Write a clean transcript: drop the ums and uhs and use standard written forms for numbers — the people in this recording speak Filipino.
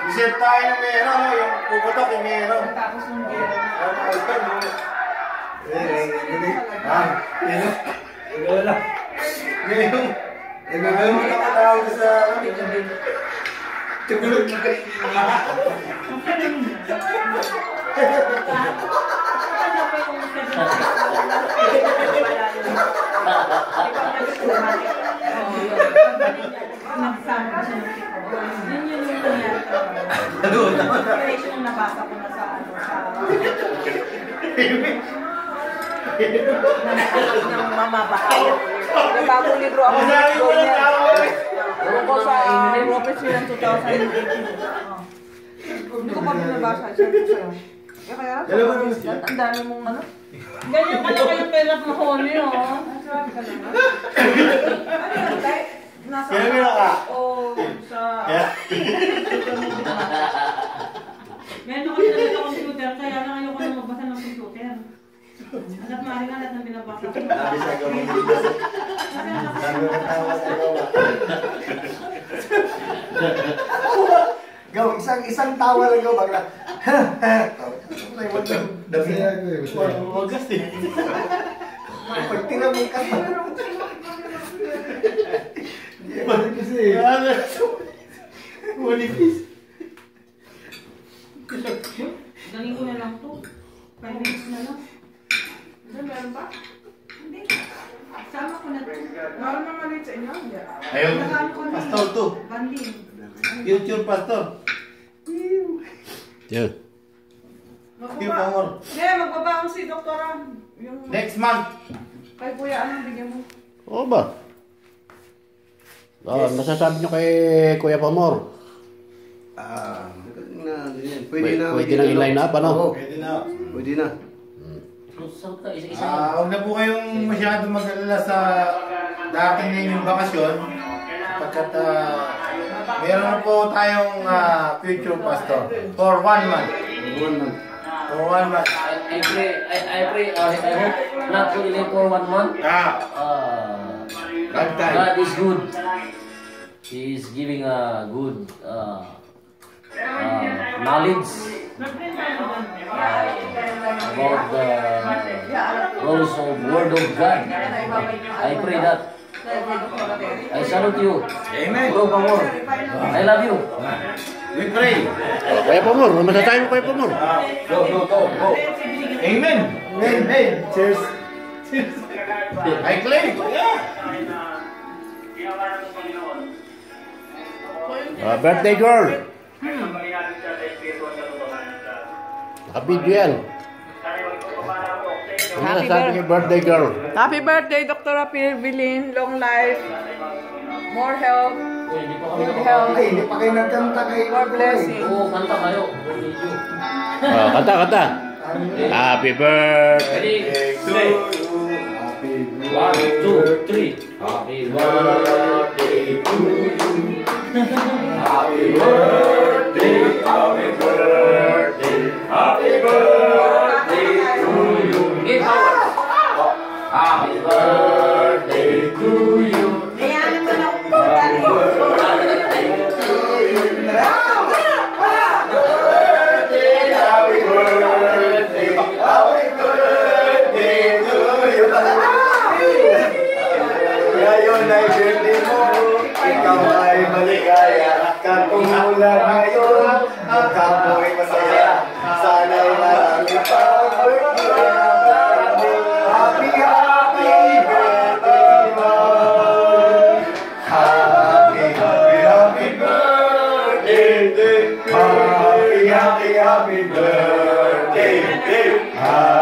Reset tayo ng meron, yung puputok yung meron. Tapos yung meron. Wala. Ngayon, ngayon mo nakatawag sa tugulog na kayo. Nagsama siya ng tiko. Yun yung nangyari talaga. Kaya yung nabasa ko na sa ano, ng mamabakay. May bagong libro ako sa libro niya. Ewan ko sa Robert Sweet ng 2018. Hindi ko pa binabasa. Sabi ko sa'yo. Kaya ang dami mong ano? Ganyan ka lang kayong pera ng honey, oh. Sabi ka naman. Ano yun, tayo? Kaya meron ka? Oo, sa... Meron ako na computer, kaya lang ayoko na magbasa ng computer. Alat maaari nga lahat ng binabasa ko. Sabi sa gawin dito. Nagkatawa sa gawa. Gaw, isang tawa lang gaw, bagla. Dami wagas eh. Pag tinamay ka pa. Kasi manipis. Galing ko na lang to. 5 minutes na lang. Meron ba? Hindi. Sama ko na to. Meron na maliit sa inyo? Ayun, pastor to. Banding. Future pastor. Yan. Magbabaon si Doktora. Next month. Kay Kuya, anong bigyan mo? Oo ba? Yes. Masasabi nyo kay Kuya Pamor? Pwede na i-line up, ano? Pwede na. Pwede na. Huwag na po kayong masyado mag-alala sa dating na yung bakasyon. Sapagkat meron na po tayong future pastor for 1 month. For 1 month. I hope not only for 1 month. God is good. He is giving a good knowledge about the rules of Word of God. I pray that. I salute you. Amen. Bro Pamor, I love you. We pray. Kuya Pamor, masasabi mo Kuya Pamor? Go. Amen. Amen. Cheers. I claim. Birthday girl. Happy Joel. Ano masasabi kay birthday girl? Happy birthday, Dr. Pilbilin. Long life. More health. Good health. Ay, hindi pa kayo nagkanta kayo. More blessing. Oo, kanta kayo. Kanta. Happy birthday. Ready? Say. 1, 2, 3. Happy birthday to you. Happy birthday, happy birthday, happy birthday to you. Give power. Happy birthday to you. Ayan naman ako po. Happy birthday to you. Happy birthday. Happy birthday to you. Ngayon ay birthday mo. Ikaw ay maligaya. Katulad ngayon. Ang kapoy masaya. Sana'y marami pang birthday. Happy birthday mo. Happy birthday. Happy birthday.